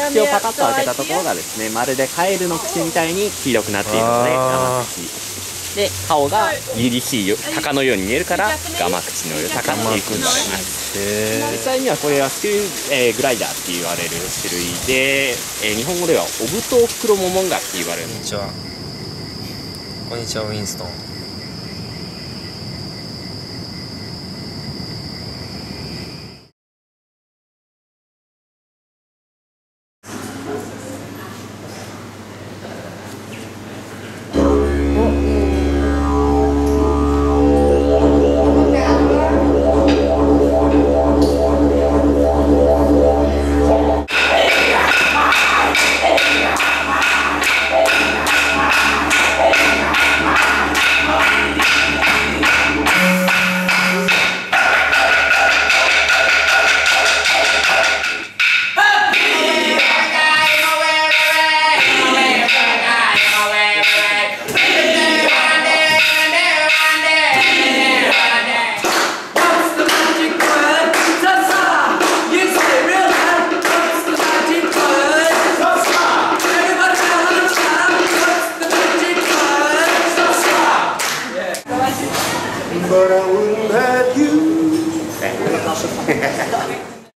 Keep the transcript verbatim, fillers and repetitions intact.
口をパカッと開けたところがですね、まるでカエルの口みたいに黄色くなっているのでガマ口で、顔が凛々しい鷹のように見えるからガマ口の鷹っていうふうに言われます。実際にはこれはスキル、えー、グライダーって言われる種類で、えー、日本語ではオブトウクロモモンガって言われる。 こんにちはこんにちはウィンストン。